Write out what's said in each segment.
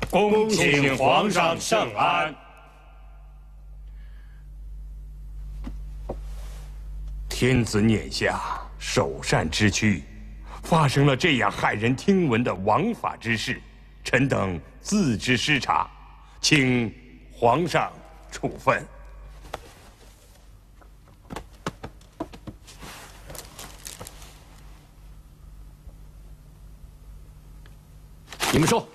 恭请皇上圣安。天子辇下，首善之躯，发生了这样骇人听闻的枉法之事，臣等自知失察，请皇上处分。 你们说，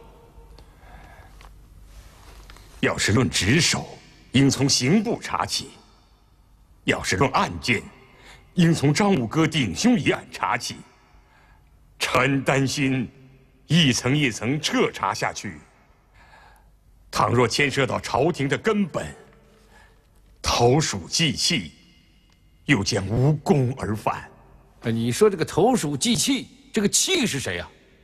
要是论职守，应从刑部查起；要是论案件，应从张五哥顶凶一案查起。臣担心，一层一层彻查下去，倘若牵涉到朝廷的根本，投鼠忌器，又将无功而返。 你说这个投鼠忌器，这个器是谁呀？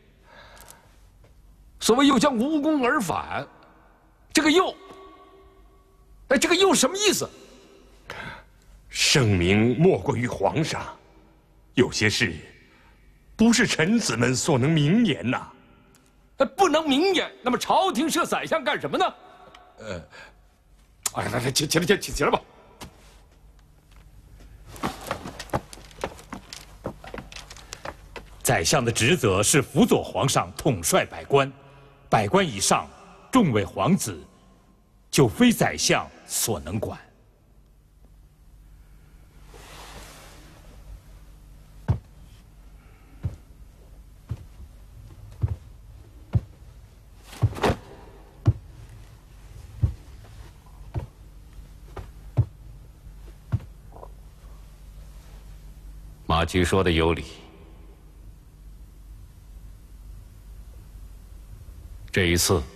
所谓又将无功而返，这个又，哎，这个又什么意思？ 圣明莫过于皇上，有些事不是臣子们所能明言呐。 不能明言，那么朝廷设宰相干什么呢？哎，来，起来吧。 宰相的职责是辅佐皇上统帅百官。 百官以上，众位皇子，就非宰相所能管。 马驹说的有理。 这一次，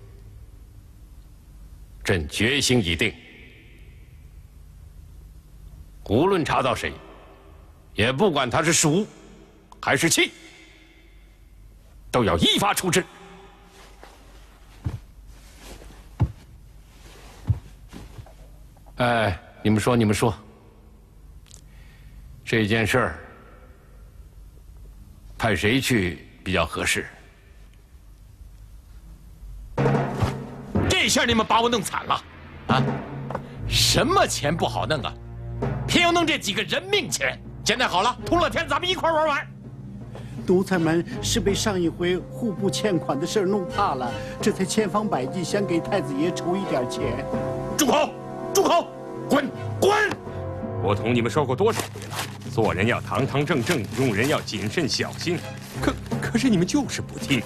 朕决心已定，无论查到谁，也不管他是蜀还是契，都要依法处置。哎，你们说，这件事儿派谁去比较合适？ 这下你们把我弄惨了，啊！什么钱不好弄啊，偏要弄这几个人命钱。现在好了，通了天，咱们一块玩完。 奴才们是被上一回户部欠款的事儿弄怕了，这才千方百计想给太子爷筹一点钱。 住口！住口！滚！滚！ 我同你们说过多少回了，做人要堂堂正正，用人要谨慎小心。可是你们就是不听。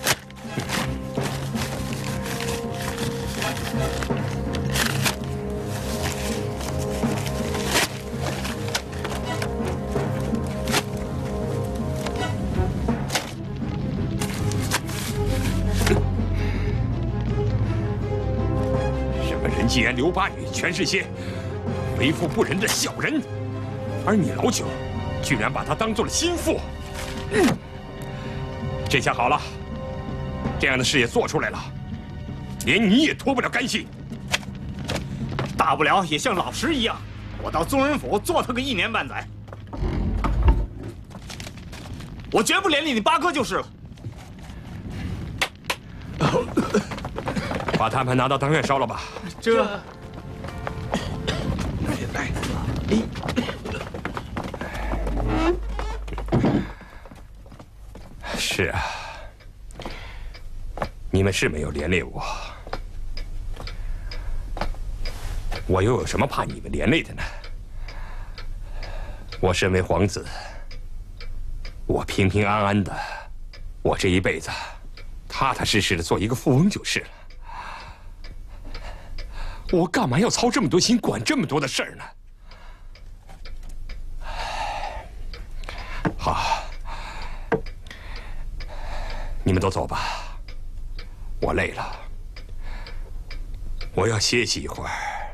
既然刘八女全是些为富不仁的小人，而你老九居然把她当做了心腹。这下好了，这样的事也做出来了，连你也脱不了干系。 大不了也像老石一样，我到宗人府做他个1年半载，我绝不连累你八哥就是了。 把摊盘拿到当院烧了吧。 这， 来，是啊，你们是没有连累我，我又有什么怕你们连累的呢？我身为皇子，我平平安安的，我这一辈子踏踏实实的做一个富翁就是了。 我干嘛要操这么多心，管这么多的事儿呢？好，你们都走吧，我累了，我要歇息一会儿。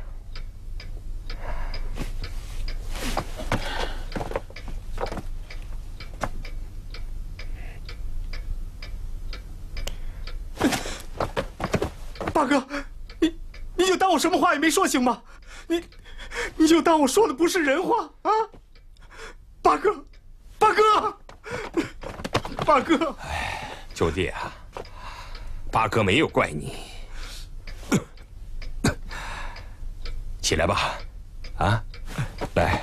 八哥。 你就当我什么话也没说行吗？你就当我说的不是人话啊！八哥，八哥，八哥！ 九弟啊， 八哥没有怪你。起来吧，啊，来。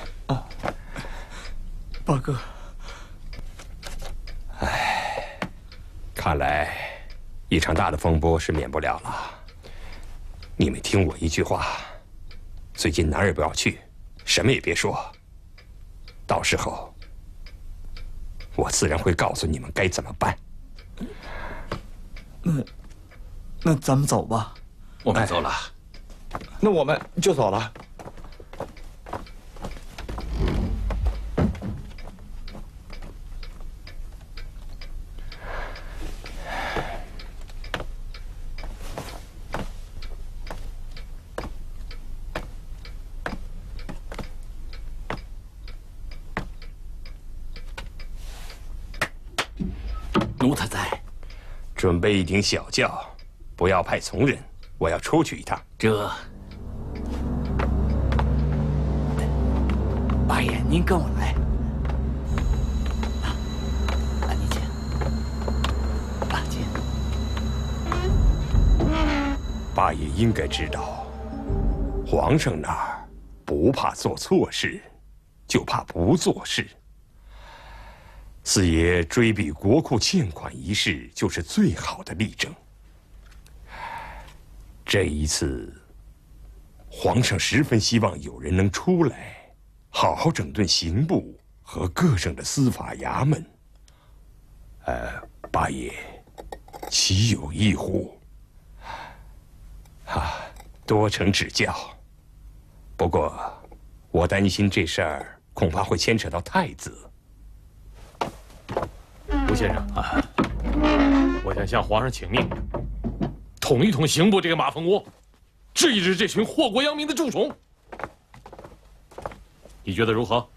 八哥。 唉，看来一场大的风波是免不了了。你们听我一句话，最近哪儿也不要去，什么也别说。到时候，我自然会告诉你们该怎么办。 那咱们走吧。 我们走了。 那我们就走了。 奴才在。 准备一顶小轿，不要派从人，我要出去一趟。 这， 八爷，您跟我来。您请。请。 八爷应该知道，皇上那儿不怕做错事，就怕不做事。四爷追避国库欠款一事，就是最好的例证。这一次，皇上十分希望有人能出来，好好整顿刑部和各省的司法衙门。八爷，岂有异乎？多承指教。不过，我担心这事儿恐怕会牵扯到太子。 吴先生啊，我想向皇上请命，统一统刑部这个马蜂窝，治一治这群祸国殃民的蛀虫。你觉得如何？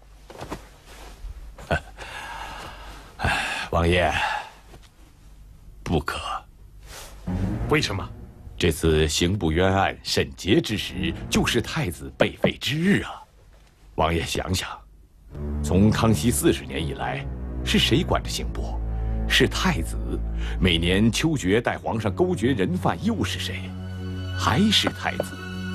王爷，不可。 为什么？ 这次刑部冤案审结之时，就是太子被废之日啊！王爷想想，从康熙40年以来，是谁管着刑部？是太子。每年秋决带皇上勾决人犯，又是谁？还是太子。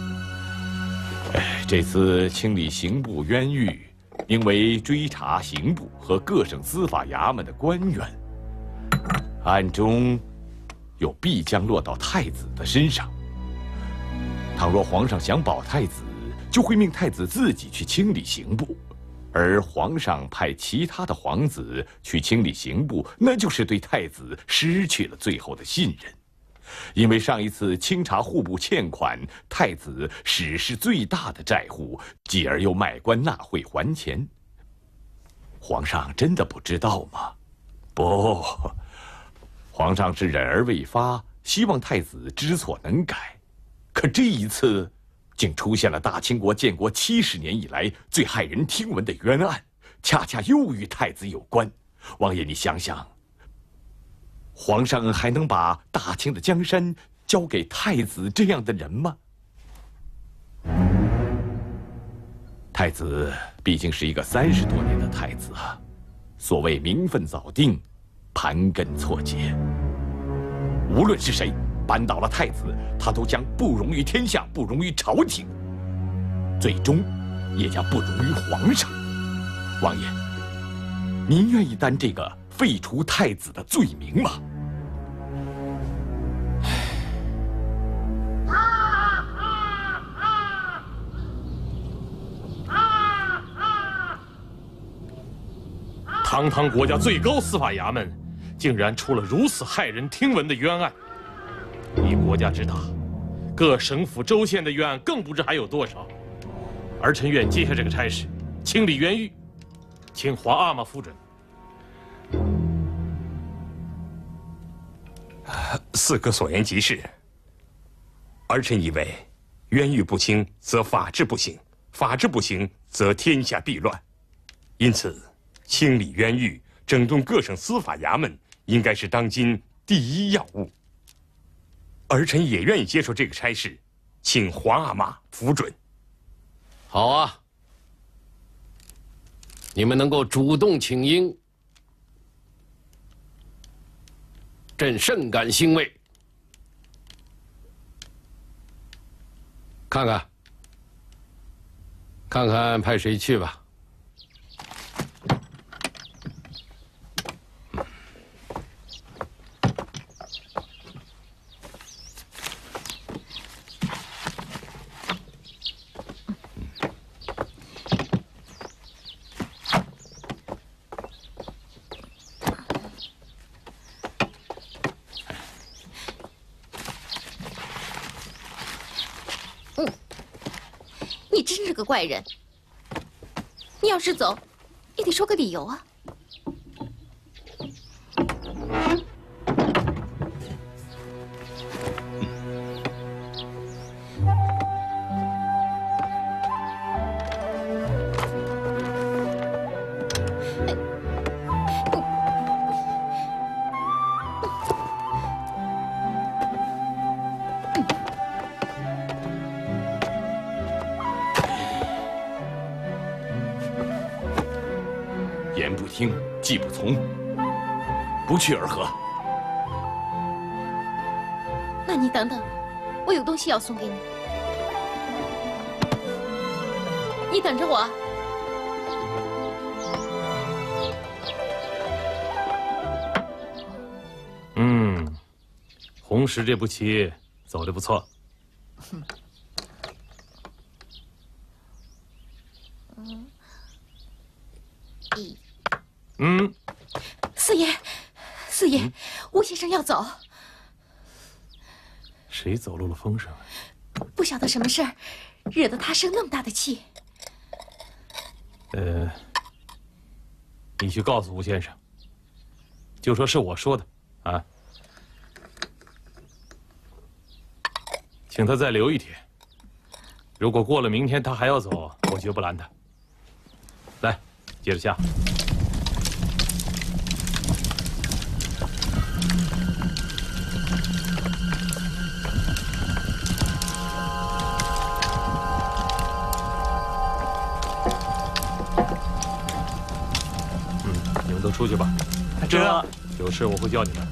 这次清理刑部冤狱，应为追查刑部和各省司法衙门的官员，暗中又必将落到太子的身上。倘若皇上想保太子，就会命太子自己去清理刑部。而皇上派其他的皇子去清理刑部，那就是对太子失去了最后的信任。因为上一次清查户部欠款，太子史是最大的债户，继而又卖官纳贿还钱。皇上真的不知道吗？不，皇上是忍而未发，希望太子知错能改。可这一次，竟出现了大清国建国70年以来最骇人听闻的冤案，恰恰又与太子有关。王爷，你想想，皇上还能把大清的江山交给太子这样的人吗？太子毕竟是一个30多年的太子啊，所谓名分早定，盘根错节。无论是谁扳倒了太子，他都将不容于天下，不容于朝廷，最终也将不容于皇上。王爷，您愿意担这个废除太子的罪名吗？ 堂堂国家最高司法衙门，竟然出了如此骇人听闻的冤案。以国家之大，各省府州县的冤案更不知还有多少。儿臣愿接下这个差事，清理冤狱，请皇阿玛复准。 四哥所言极是。儿臣以为，冤狱不清，则法治不行；法治不行，则天下必乱。因此，清理冤狱、整顿各省司法衙门，应该是当今第一要务。儿臣也愿意接受这个差事，请皇阿玛复准。 好啊，你们能够主动请缨，朕甚感欣慰。 看看，看看派谁去吧。 你真是个怪人！你要是走，也得说个理由啊。 言不听，计不从，不去而何？ 那你等等，我有东西要送给你，你等着我啊。 红石这步棋走得不错。 四爷，四爷，吴先生要走。 谁走漏了风声？ 不晓得什么事儿，惹得他生那么大的气。 你去告诉吴先生，就说是我说的啊，请他再留一天。如果过了明天他还要走，我绝不拦他。来，接着下。你们都出去吧。 这有事我会叫你们。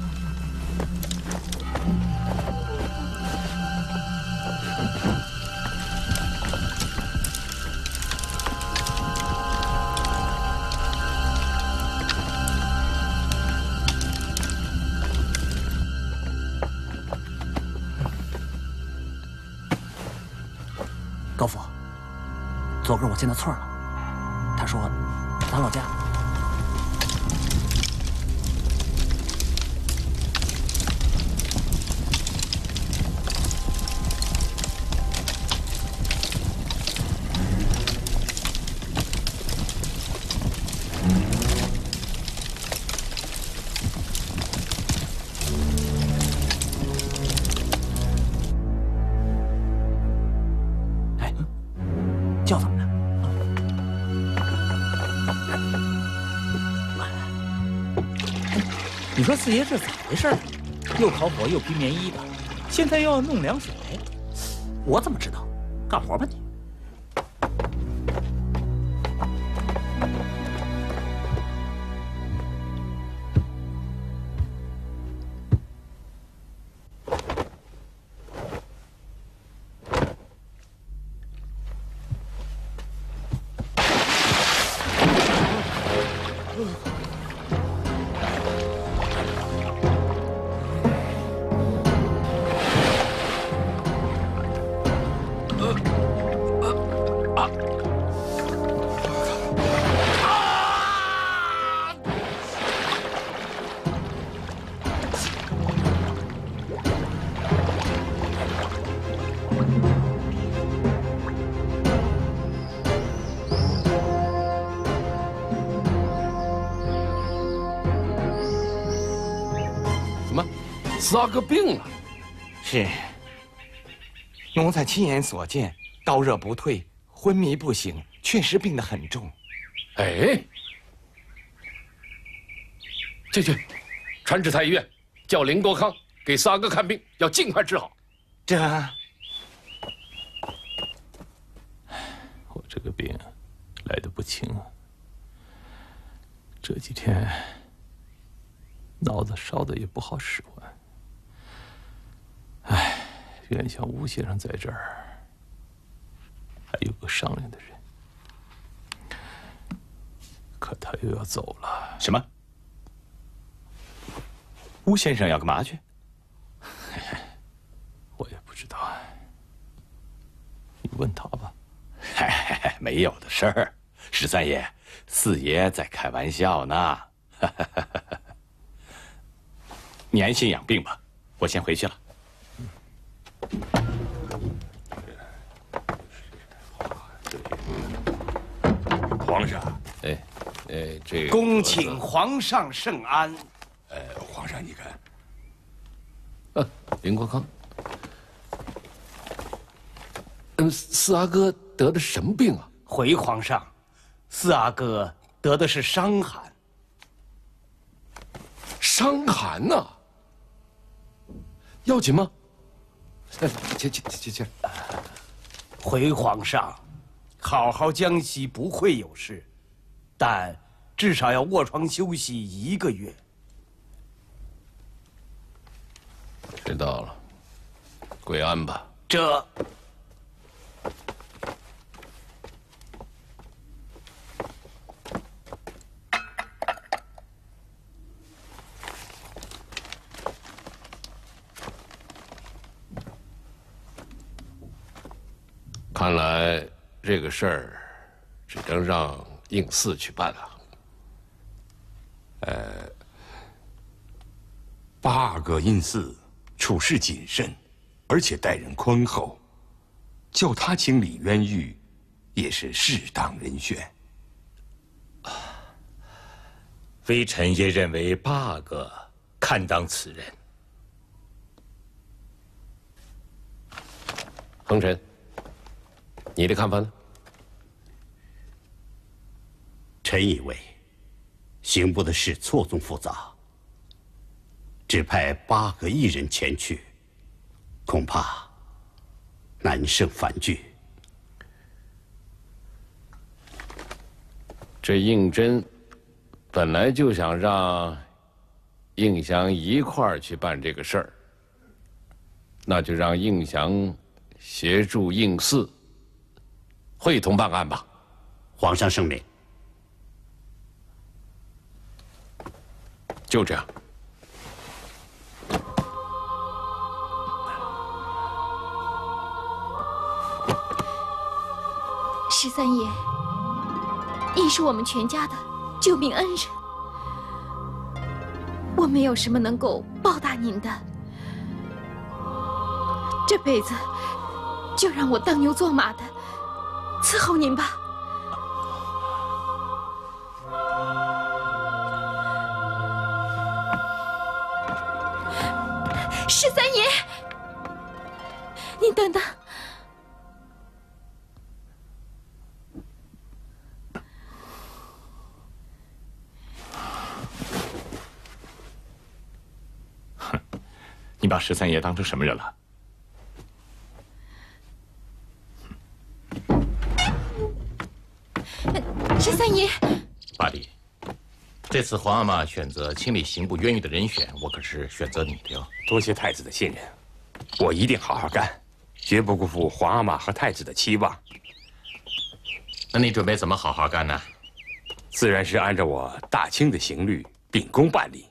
高府，昨个我见到翠儿了，他说咱老家。叫怎么了？ 你说四爷这咋回事？又烤火又披棉衣的，现在又要弄凉水，我怎么知道？干活吧你！ 撒个病了， 是。奴才亲眼所见，高热不退，昏迷不醒，确实病得很重。 哎，去，传至太医院，叫林国康给撒哥看病，要尽快治好。 这， 我这个病来得不轻啊，这几天脑子烧得也不好使唤。哎，原想吴先生在这儿， 还有个商量的人，可他又要走了。 什么？吴先生要干嘛去？ 我也不知道，你问他吧。 没有的事儿，十三爷，四爷在开玩笑呢。你安心养病吧，我先回去了。 皇上， 这个恭请皇上圣安。 皇上，你看， 林国康，四阿哥得的什么病啊？ 回皇上，四阿哥得的是伤寒。 伤寒呐？要紧吗？去。 回皇上，好好江西不会有事，但至少要卧床休息1个月。 知道了，归安吧。 这。 看来这个事儿只能让应四去办了。 八个应四处事谨慎，而且待人宽厚，叫他清理冤狱，也是适当人选。 微臣也认为八个堪当此人。 恒辰，你的看法呢？ 臣以为，刑部的事错综复杂，只派8个一人前去，恐怕难胜反拒。 这应真本来就想让应祥一块儿去办这个事儿，那就让应祥协助应四会同办案吧。 皇上圣命。 就这样。 13爷，您是我们全家的救命恩人，我没有什么能够报答您的，这辈子就让我当牛做马的伺候您吧。13爷，您等等。 你把13爷当成什么人了 ？13爷， 八弟，这次皇阿玛选择清理刑部冤狱的人选，我可是选择你的哟。 多谢太子的信任，我一定好好干，绝不辜负皇阿玛和太子的期望。 那你准备怎么好好干呢？ 自然是按照我大清的刑律秉公办理。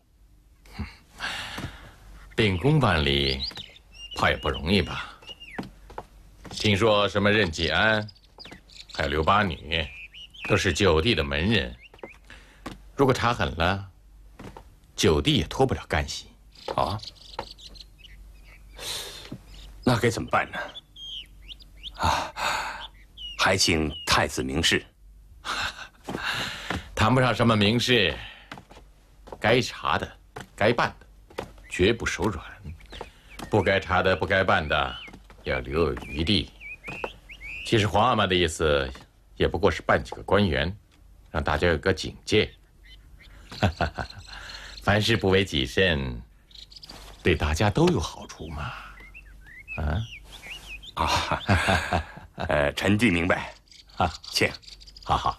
秉公办理，怕也不容易吧？听说什么任继安，还有刘八女，都是九弟的门人。如果查狠了，九弟也脱不了干系。 啊？那该怎么办呢？啊，还请太子明示。 谈不上什么明示，该查的、该办的，绝不手软；不该查的、不该办的，要留有余地。其实皇阿玛的意思，也不过是办几个官员，让大家有个警戒。凡事不为己甚，对大家都有好处嘛。 臣弟明白。请。 好好。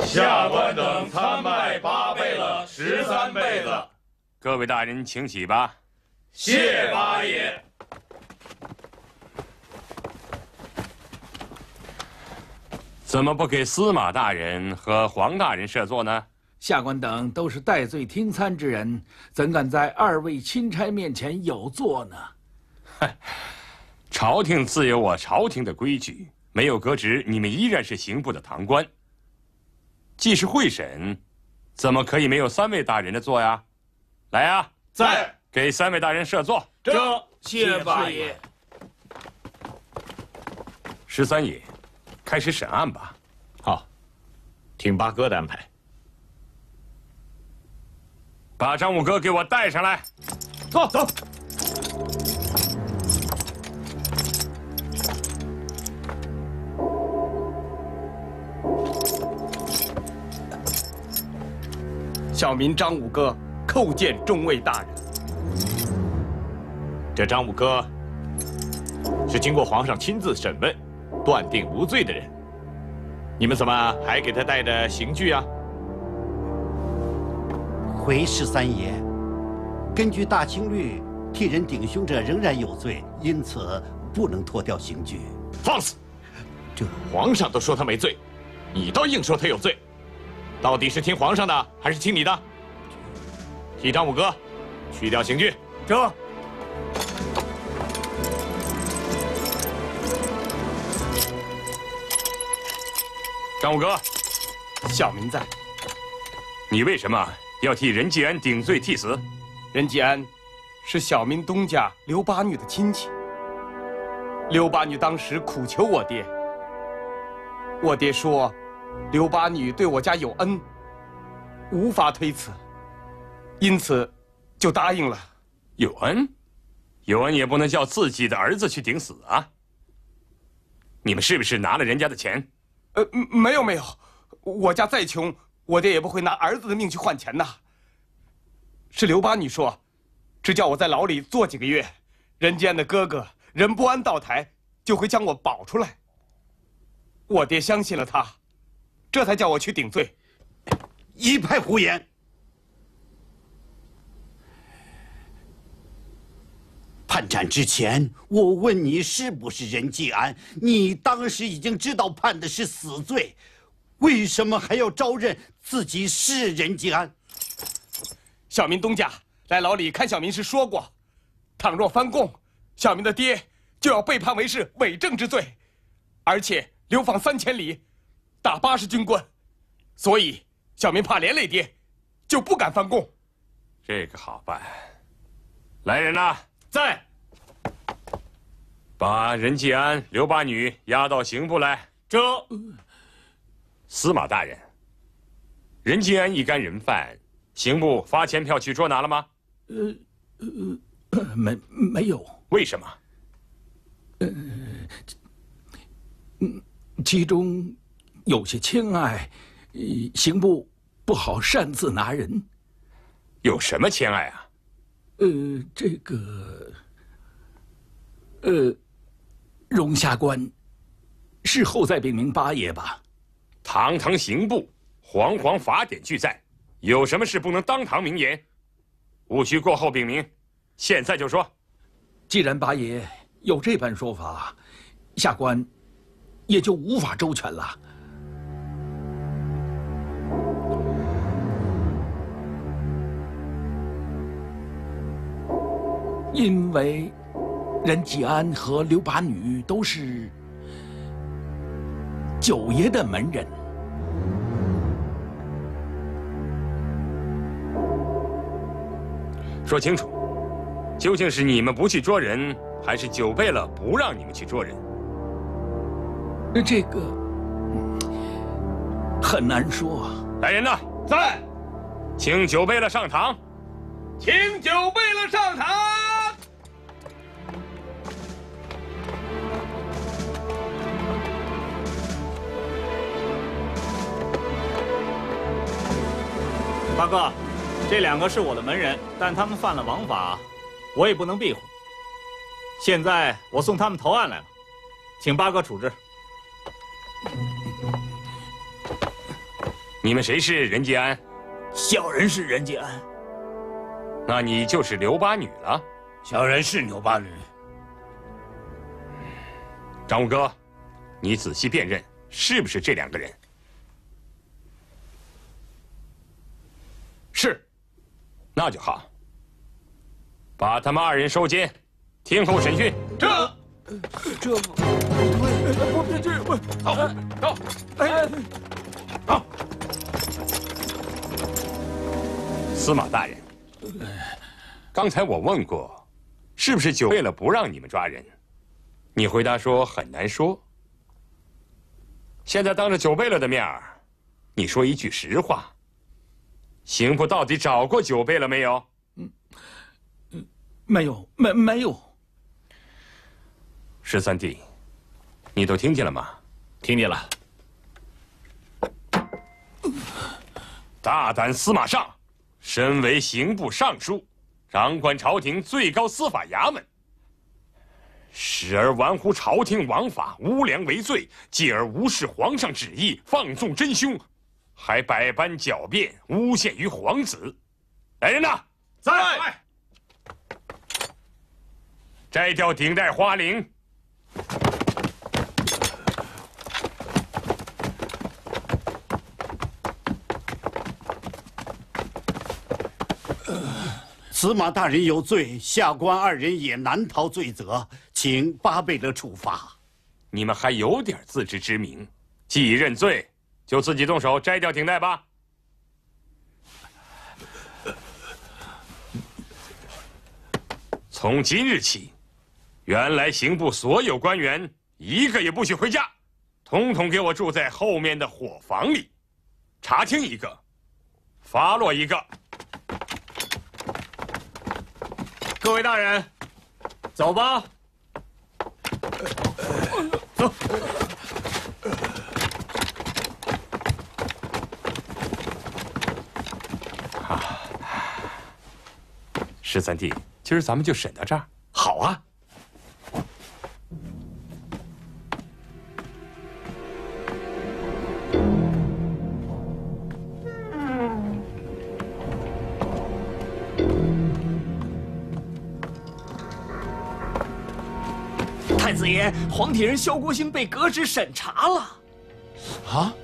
下官等参拜8辈了13辈子。 各位大人，请起吧。 谢八爷。 怎么不给司马大人和黄大人设座呢？ 下官等都是戴罪听参之人，怎敢在2位钦差面前有座呢？ 朝廷自有我朝廷的规矩，没有革职，你们依然是刑部的堂官。既是会审，怎么可以没有3位大人的座呀？来呀， 在， 给3位大人设座。 这， 谢八爷。 13爷，开始审案吧。 好，听八哥的安排。 把张五哥给我带上来。 走走。 小民张五哥叩见众位大人。 这张五哥是经过皇上亲自审问，断定无罪的人。你们怎么还给他带着刑具啊？ 回13爷，根据大清律，替人顶凶者仍然有罪，因此不能脱掉刑具。 放肆！这皇上都说他没罪，你倒硬说他有罪，到底是听皇上的还是听你的？替张五哥去掉刑具。 这。 张五哥， 小民在。 你为什么要替任继安顶罪替死？ 任继安是小民东家刘八女的亲戚。刘八女当时苦求我爹，我爹说刘八女对我家有恩，无法推辞，因此就答应了。 有恩？有恩也不能叫自己的儿子去顶死啊！你们是不是拿了人家的钱？ 没有没有，我家再穷，我爹也不会拿儿子的命去换钱呐。是刘八女说，只叫我在牢里坐几个月，任继安的哥哥任不安到台，就会将我保出来。我爹相信了他，这才叫我去顶罪。 一派胡言！判斩之前，我问你是不是任继安，你当时已经知道判的是死罪，为什么还要招认自己是任继安？ 小民东家来牢里看小民时说过，倘若翻供，小民的爹就要被判为是伪证之罪，而且流放3000里，打80军官，所以小民怕连累爹，就不敢翻供。 这个好办。来人呐！ 在。 把任继安、刘八女押到刑部来。 这。 司马大人，任继安一干人犯，刑部发钱票去捉拿了吗？ 没有。 为什么？ 其中有些欠碍，刑部不好擅自拿人。 有什么欠碍啊？ 这个，容下官事后再禀明八爷吧。 堂堂刑部，煌煌法典俱在，有什么事不能当堂明言？务须过后禀明，现在就说。 既然八爷有这般说法，下官也就无法周全了。因为任继安和刘八女都是九爷的门人。 说清楚，究竟是你们不去捉人，还是九贝勒不让你们去捉人？ 这个很难说。 来人呐！ 在。 请九贝勒上堂。 请九贝勒上堂。 八哥，这2个是我的门人，但他们犯了王法，我也不能庇护。现在我送他们投案来了，请八哥处置。 你们谁是任继安？ 小人是任继安。 那你就是刘八女了。 小人是刘八女。 张五哥，你仔细辨认，是不是这2个人？是，那就好。把他们2人收监，听候审讯。好。司马大人，刚才我问过，是不是久为了不让你们抓人？你回答说很难说。现在当着九贝勒的面儿，你说一句实话，刑部到底找过九贝勒没有？ 没有。 13弟，你都听见了吗？ 听见了。 大胆司马尚，身为刑部尚书，掌管朝廷最高司法衙门，时而玩乎朝廷王法，无良为罪；继而无视皇上旨意，放纵真凶，还百般狡辩，诬陷于皇子。来人呐！ 在。 摘掉顶戴花翎。 司马大人有罪，下官2人也难逃罪责，请8贝勒处罚。 你们还有点自知之明，既已认罪，就自己动手摘掉顶戴吧。从今日起，原来刑部所有官员一个也不许回家，统统给我住在后面的伙房里，查听一个，发落一个。 各位大人，走吧。走。 13弟，今儿咱们就审到这儿。 好啊。 太子爷，黄体人萧国兴被革职审查了。 啊？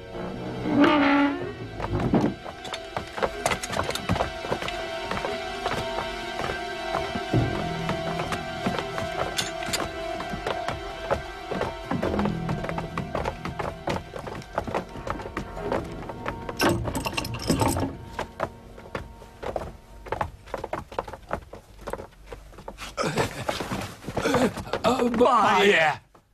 八爷，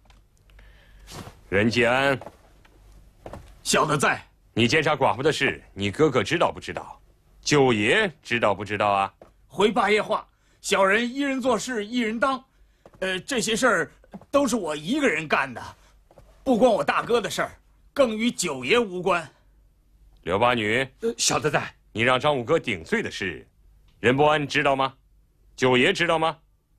任继安， 小的在。 你监察寡妇的事，你哥哥知道不知道？九爷知道不知道啊？ 回八爷话，小人一人做事一人当，这些事儿都是我一个人干的，不关我大哥的事儿，更与九爷无关。 刘八女， 小的在。 你让张五哥顶罪的事，任伯安知道吗？九爷知道吗？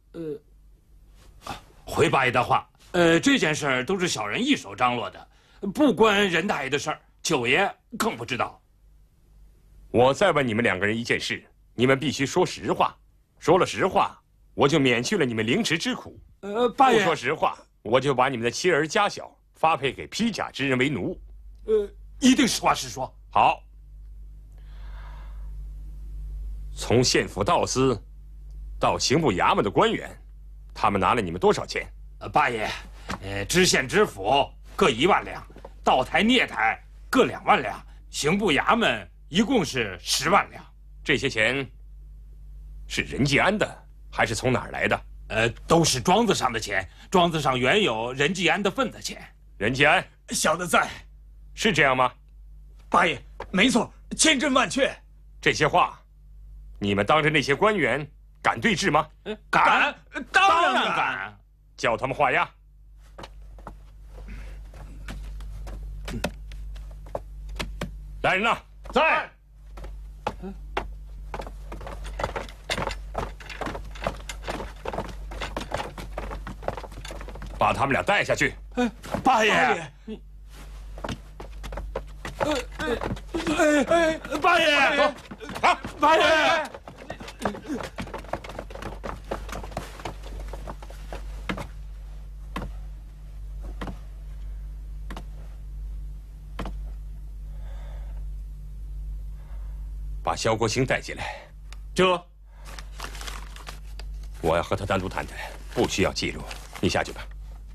回八爷的话，这件事儿都是小人一手张罗的，不关任大爷的事儿，九爷更不知道。 我再问你们2个人一件事，你们必须说实话。说了实话，我就免去了你们凌迟之苦。 八爷不说实话，我就把你们的妻儿家小发配给披甲之人为奴。 一定实话实说。 好。从县府道司到刑部衙门的官员，他们拿了你们多少钱？ 八爷，知县知府各1万两，道台聂台各2万两，刑部衙门一共是10万两。 这些钱是任继安的，还是从哪儿来的？ 都是庄子上的钱，庄子上原有任继安的份子钱。 任继安， 小的在。 是这样吗？ 八爷，没错，千真万确。 这些话，你们当着那些官员敢对质吗？ 敢，当然敢。 叫他们画押。来人呐， 在。 把他们俩带下去。 八爷。 八爷， 走，啊， 八爷。 把萧国兴带进来。 这， 我要和他单独谈谈，不需要记录。你下去吧。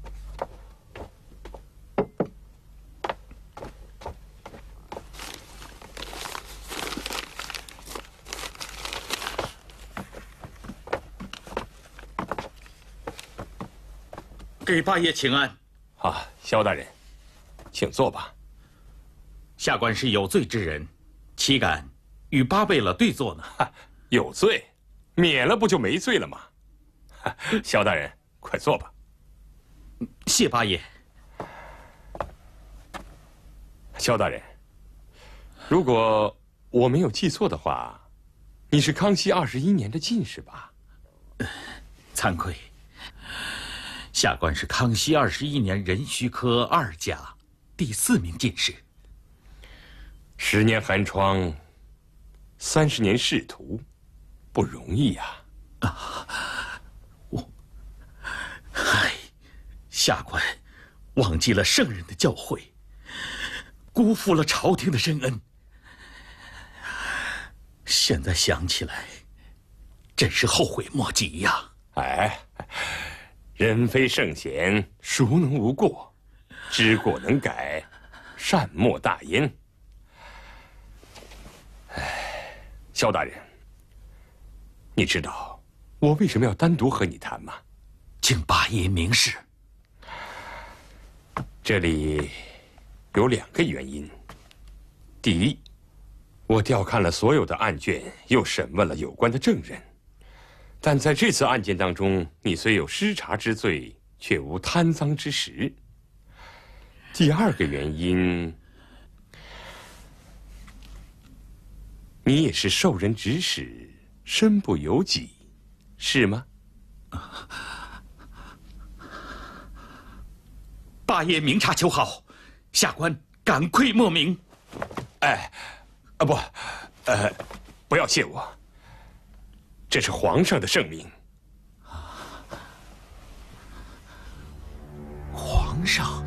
给八爷请安。 啊，萧大人，请坐吧。 下官是有罪之人，岂敢与八贝勒对坐呢？ 有罪，免了不就没罪了吗？萧大人，快坐吧。 谢八爷。 萧大人，如果我没有记错的话，你是康熙21年的进士吧？ 惭愧，下官是康熙21年壬戌科2甲第4名进士。 10年寒窗，30年仕途，不容易呀。 下官忘记了圣人的教诲，辜负了朝廷的深恩。现在想起来，真是后悔莫及呀！ 哎，人非圣贤，孰能无过？知过能改，善莫大焉。哎，萧大人，你知道我为什么要单独和你谈吗？ 请八爷明示。 这里有2个原因。第一，我调看了所有的案卷，又审问了有关的证人，但在这次案件当中，你虽有失察之罪，却无贪赃之实。第2个原因，你也是受人指使，身不由己，是吗？ 八爷明察秋毫，下官感愧莫名。 哎，不要谢我，这是皇上的圣命。 皇上，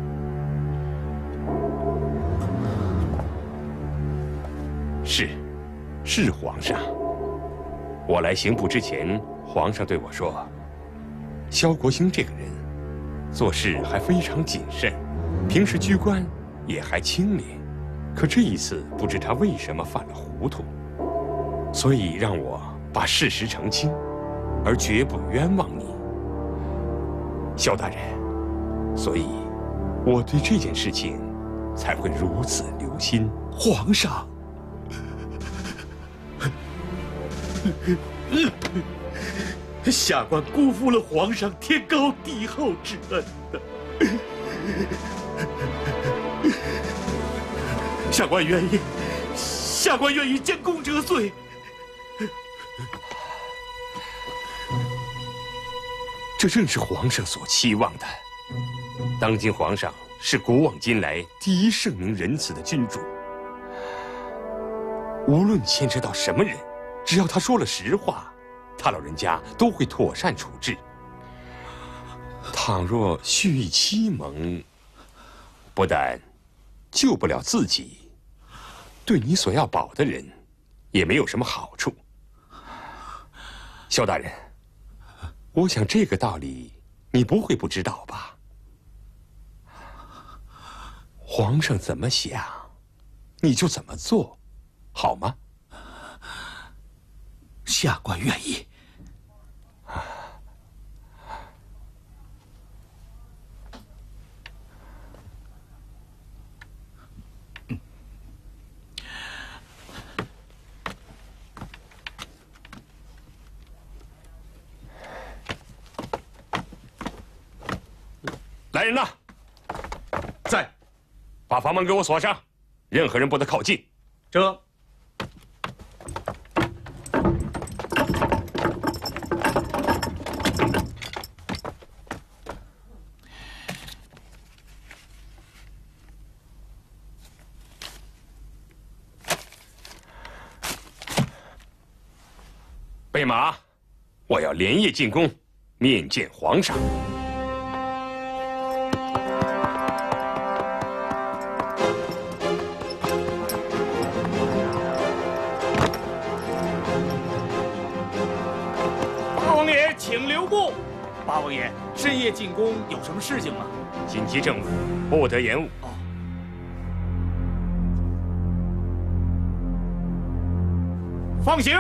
是皇上。我来刑部之前，皇上对我说，萧国兴这个人做事还非常谨慎，平时居官也还清廉，可这一次不知他为什么犯了糊涂，所以让我把事实澄清，而绝不冤枉你，萧大人。所以，我对这件事情才会如此留心。 皇上，下官辜负了皇上天高地厚之恩的，下官愿意将功折罪。 这正是皇上所期望的。当今皇上是古往今来第一圣明仁慈的君主，无论牵扯到什么人，只要他说了实话，他老人家都会妥善处置。倘若蓄意欺蒙，不但救不了自己，对你所要保的人也没有什么好处。萧大人，我想这个道理你不会不知道吧？皇上怎么想，你就怎么做，好吗？ 下官愿意。 来人呐！ 在。 把房门给我锁上，任何人不得靠近。 这。 备马，我要连夜进宫，面见皇上。 八王爷，请留步。八王爷，深夜进宫有什么事情吗？ 紧急政务，不得延误。 放行。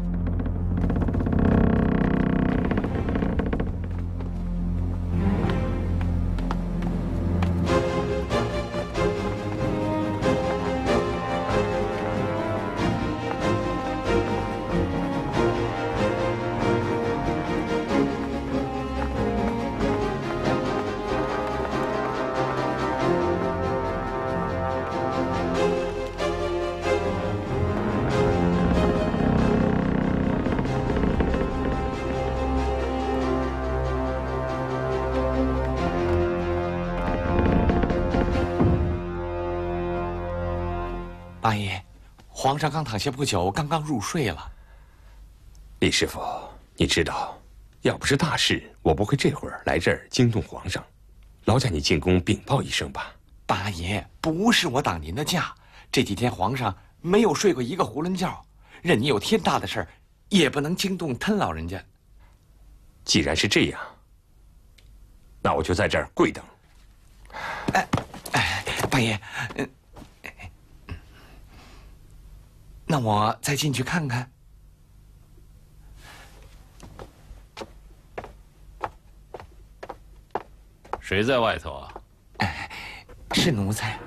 八爷，皇上刚躺下不久，刚刚入睡了。 李师傅，你知道，要不是大事，我不会这会儿来这儿惊动皇上。劳驾你进宫禀报一声吧。 八爷，不是我挡您的驾，这几天皇上没有睡过一个囫囵觉，任你有天大的事儿，也不能惊动吞老人家。 既然是这样，那我就在这儿跪等。 八爷，那我再进去看看。 谁在外头啊？ 是奴才。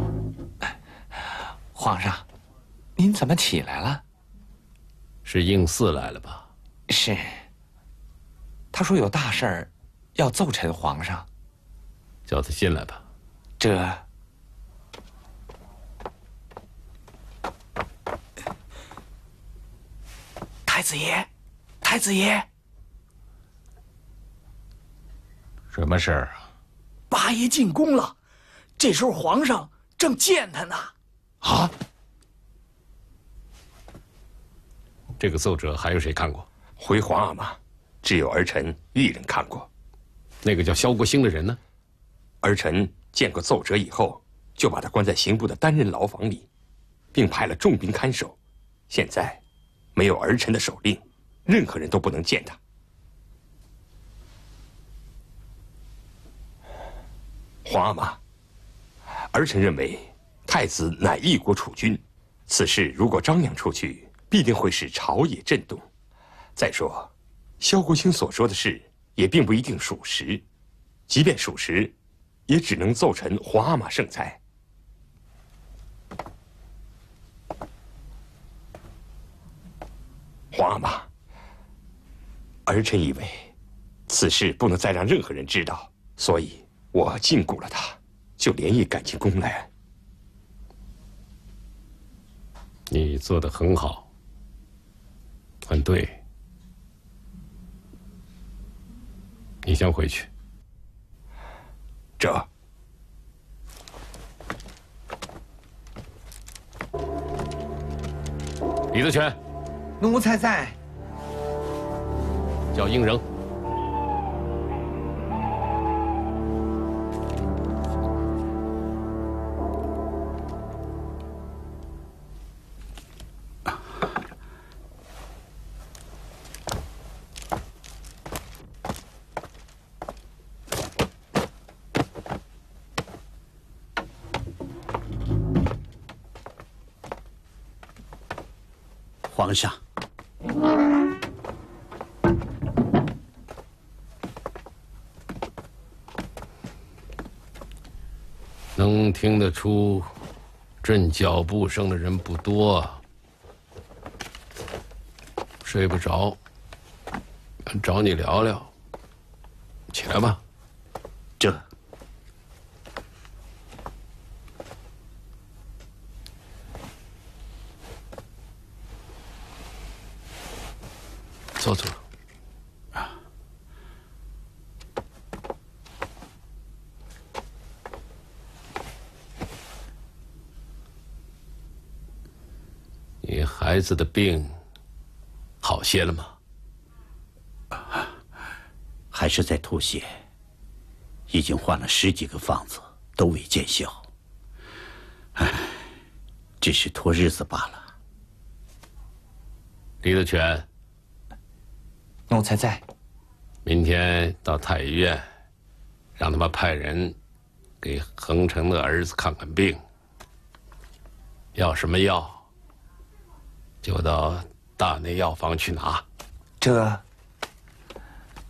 皇上，您怎么起来了？ 是应嗣来了吧？ 是。他说有大事儿，要奏陈皇上。 叫他进来吧。 这。太子爷，太子爷， 什么事儿啊？ 八爷进宫了，这时候皇上正见他呢。 啊！ 这个奏折还有谁看过？ 回皇阿玛，只有儿臣一人看过。 那个叫萧国兴的人呢？ 儿臣见过奏折以后，就把他关在刑部的单人牢房里，并派了重兵看守。现在。没有儿臣的手令，任何人都不能见他。皇阿玛，儿臣认为太子乃一国储君，此事如果张扬出去，必定会使朝野震动。再说，萧国兴所说的事也并不一定属实，即便属实，也只能奏陈皇阿玛圣裁。皇阿玛，儿臣以为此事不能再让任何人知道，所以我禁锢了他，就连夜赶进宫来。 你做得很好，很对。你先回去。 这。 李德全。 奴才在。 叫应扔。 皇上。 能听得出朕脚步声的人不多啊。睡不着，找你聊聊。起来吧。 这。 坐坐。你孩子的病好些了吗？ 还是在吐血，已经换了10几个方子，都未见效。唉，只是拖日子罢了。 李德全， 奴才在。 明天到太医院，让他们派人给恒成的儿子看看病。要什么药，就到大内药房去拿。 这。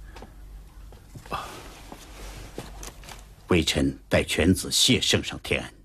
微臣代犬子谢圣上天安。